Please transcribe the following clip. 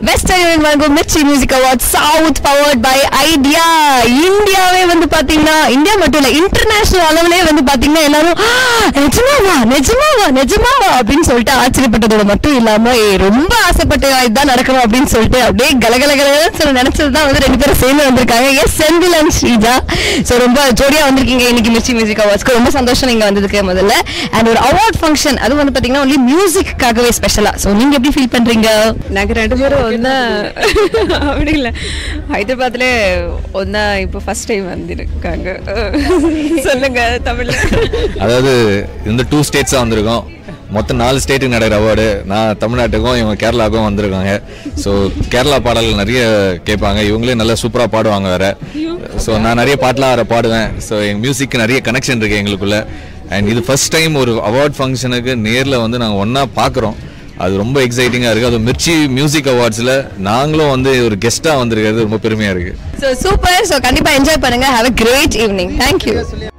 Best Talent வழங்கும் Mirchi Music Awards South powered by Idea. இந்தியாவே வந்து பாத்தீங்கன்னா இந்தியா மட்டும் இல்ல இன்டர்நேஷனல் அளவுலயே வந்து பாத்தீங்கன்னா எல்லாரும் நிஜமாவா அப்படின்னு சொல்லிட்டு ஆச்சரியப்பட்டதோட மட்டும் இல்லாம ரொம்ப ஆசைப்பட்ட இதுதான் நடக்கணும் அப்படின்னு சொல்லிட்டு அப்படியே கலகலகலன்னு சொல்ல நினைச்சதுதான் வந்து ரெண்டு பேரும் சேர்ந்து வந்திருக்காங்க. Yes Senthil and Sreeja. So ரொம்ப ஜோடியா வந்திருக்கீங்க இன்னைக்கு மிர்ச்சி மியூசிக் அவார்ட்ஸ்க்கு. ரொம்ப சந்தோஷம் நீங்க வந்ததுக்கு முதல்ல. அண்ட் ஒரு அவார்ட் ஃபங்க்ஷன் அது வந்து பாத்தீங்கன்னா ஒன்லி மியூசிக்காகவே ஸ்பெஷலா. ஸோ நீங்க எப்படி ஃபீல் பண்றீங்க? நாங்கள் ரெண்டு பேரும் ஒன்றா அப்படி இல்லை ஹைதராபாத்ல ஒன்றா இப்போ ஃபர்ஸ்ட் டைம் வந்திருக்காங்க. சொல்லுங்க தமிழ்ல. அதாவது இந்த 2 ஸ்டேட்ஸாக வந்திருக்கோம். மொத்தம் 4 ஸ்டேட்டுக்கு நடக்கிற அவார்டு. நான் தமிழ்நாட்டுக்கும் இவங்க கேரளாவுக்கும் வந்திருக்காங்க. ஸோ கேரளா பாடல்கள் நிறைய கேட்பாங்க. இவங்களே நல்லா சூப்பராக பாடுவாங்க வேற. ஸோ நான் நிறைய பாட்டெலாம் வேறு பாடுவேன். ஸோ எங்கள் மியூசிக்கு நிறைய கனெக்ஷன் இருக்குது எங்களுக்குள்ள. அண்ட் இது ஃபர்ஸ்ட் டைம் ஒரு அவார்ட் ஃபங்க்ஷனுக்கு நேரில் வந்து நாங்கள் ஒன்றா பார்க்குறோம். அது ரொம்ப எக்ஸைட்டிங்காக இருக்குது. அது மிர்ச்சி மியூசிக் அவார்ட்ஸில் நாங்களும் வந்து ஒரு கெஸ்ட்டாக வந்திருக்கிறது ரொம்ப பெருமையாக இருக்குது. So super. ஸோ கண்டிப்பாக என்ஜாய் பண்ணுங்கள். Have a great evening. Thank you.